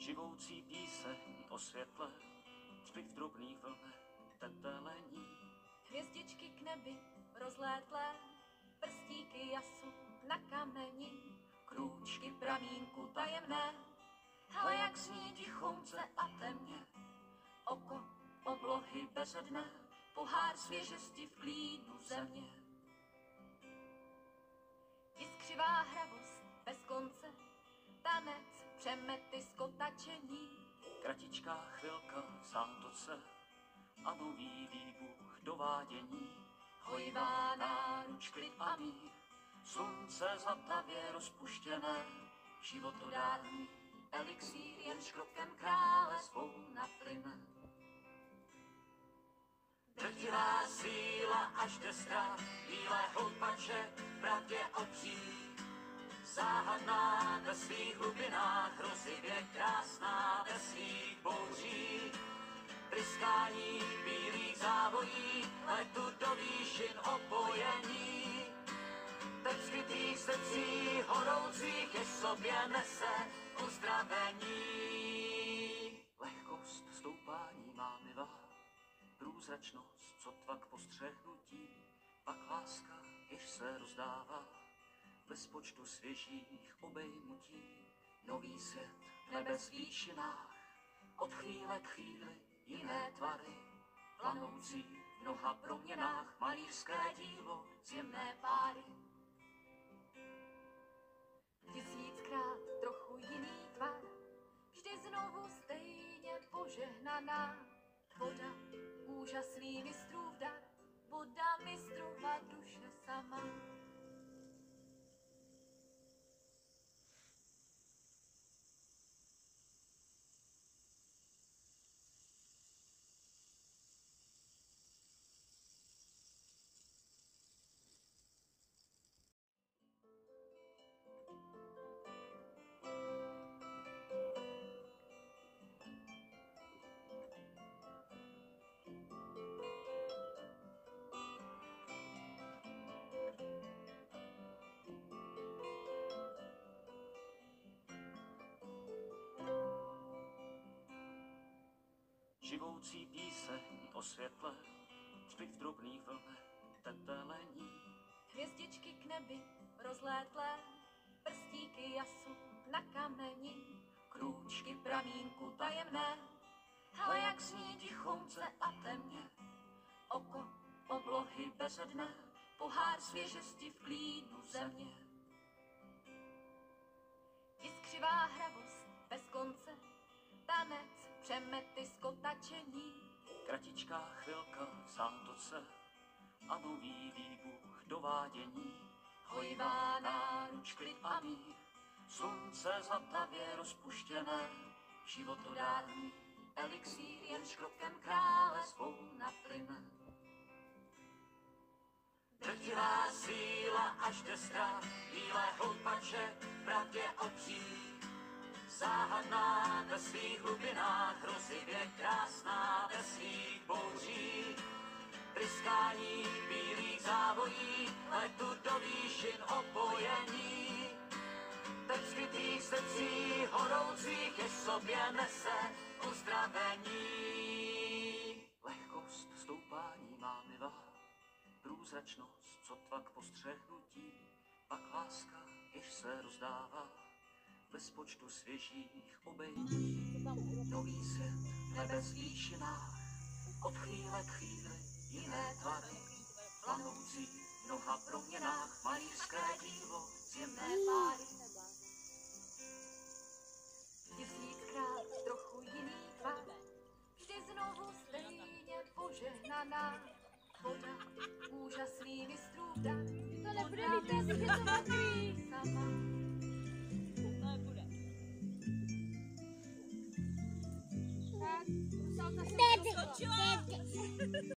Živoucí píseň o světle, zpěv drobných vln, tetelení. Hvězdičky k nebi rozlétlé, prstíky jasu na kameni, krůčky pramínku tajemné, hle jak zní tichonce a temně, oko oblohy bezedné, pohár svěžesti v klínu země. Jiskřivá hravost bez konce, tanec, přemety skotačení, Kratičká chvilka v zátoce a nový výbuch dovádění. hojivá náruč, klid a mír, Slunce zlatavě rozpuštěné, životodárný elixír jenž krokem krále svou naplyne. Drtivá síla až destrá, bílé hloupače v pravdě obří. Záhadná ve svých hlubinách, hrozivě krásná ve svých bouřích. Tryskání bílých závojí, letu do výšin opojení. Teď skrytých srdcí horoucích, jež sobě nese uzdravení. Lehkost stoupání má mivá, průzračnost, co tvak postřehnutí, pak láska, jež se rozdává, bez počtu svěžích obejmutí. Nový svět v nebes výšinách, od chvíle k chvíli jiné tvary, planoucí v mnoha proměnách, malířské dílo zjemné páry. Tisíckrát trochu jiný tvar, vždy znovu stejně požehnaná. Voda, úžasný mistrův dar, voda mistrova duše sama. Živoucí píseň o světle, zpěv drobných vln, tetelení. Hvězdičky k nebi rozlétlé, prstíky jasu na kameni, krůčky pramínku tajemné, hle jak zní tichonce a temně, oko oblohy bezedné, pohár svěžesti v klínu země. Jiskřivá hravost bez konce, tanec, přemety skotačení, Kratičká chvilka v zátoce a nový výbuch dovádění. hojivá náruč, klid a mír, Slunce zlatavě rozpuštěné, životodárný elixír jenž krokem krále svou naplyne. Drtivá síla až destrá, bílé hloupače v pravdě obří. Záhadná ve svých hlubinách, hrozivě krásná ve svých bouřích. Tryskání bílých závojí, letu do výšin opojení. Teď skrytých srdcí horoucích, jež sobě nese uzdravení. Lehkost stoupání má mivá, průzračnost, co tvak postřehnutí, pak láska, jež se rozdává, bez počtu svěžích obejmutí. Nový svět v nebes výšinách, od chvíle k chvíli jiné tvary, planoucí v mnoha proměnách, malířské dílo zjemné páry. Tisíckrát trochu jiný tvar, vždy znovu stejně požehnaná. Voda, úžasný mistrův dar, To nebude lítat, že to mokrý. sama. Nebude. Tak, Rusalka se Teď. otočila.